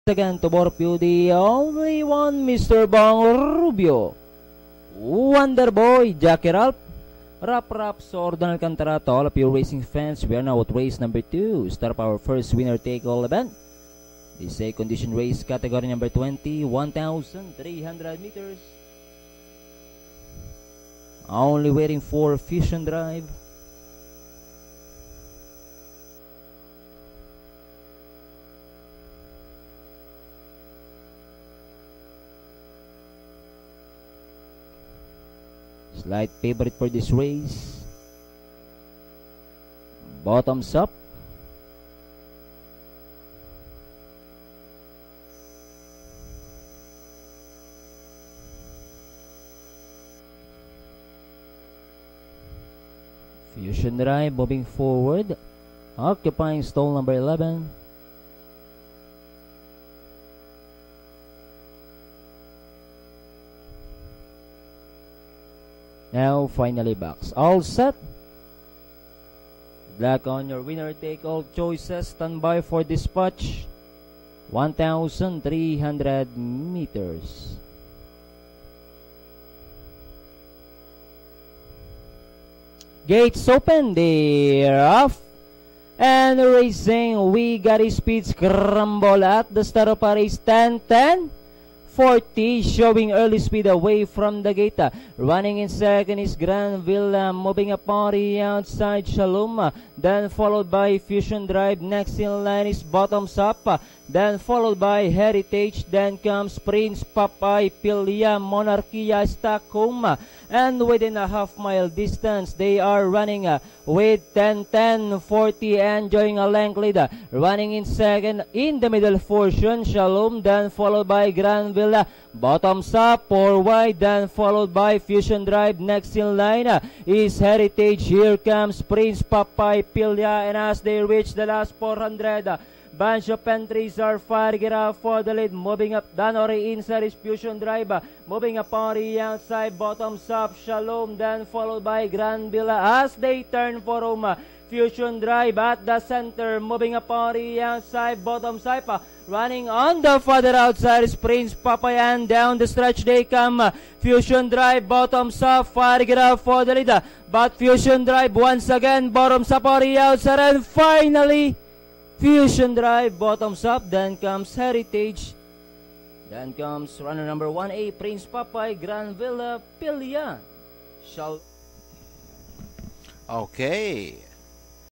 Again to Borpio, the only one, Mr. Bong Rubio, Wonder Boy, Jackie Ralph, Rap, Sordan Alcantara, to all of you racing fans. We are now at race number 2. Start up our first winner take all event. This is a condition race category number 20, 1,300 meters. Only waiting for Fusion Drive. Slight favorite for this race. Bottoms up. Fusion Drive moving forward, occupying stall number 11. Now finally backs. All set. Good luck on your winner take all choices. Stand by for dispatch. 1,300 meters. Gates open. They're off. And racing. We got a speed scramble at the start of our race. 10-10. 40, showing early speed away from the gate. Running in second is Granville, moving a party outside Shalom, then followed by Fusion Drive. Next in line is Bottoms Up, then followed by Heritage, then comes Prince Papay, Pilia, Monarchia, Stockholm, and within a half-mile distance, they are running with 10-10, 40, enjoying a length lead. Running in second, in the middle, Fussion, Shalom, then followed by Granville, Bottoms Up, 4 wide, then followed by Fusion Drive. Next in line is Heritage. Here comes Prince Papay, Pilia, and as they reach the last 400, bunch of entries are firing it out for the lead. Moving up, Danori inside is Fusion Drive. Moving a party outside, Bottoms Up, Shalom, then followed by Granville as they turn for home. Fusion Drive at the center, moving a party outside, Bottoms Up. Running on the further outside is Prince Papay, and down the stretch they come. Fusion Drive, Bottoms Up, firing it out for the lead. But Fusion Drive once again, Bottoms Up, party outside, and finally Fusion Drive, Bottoms Up, then comes Heritage, then comes runner number 1A, Prince Papay, Granville, Pilia. Okay.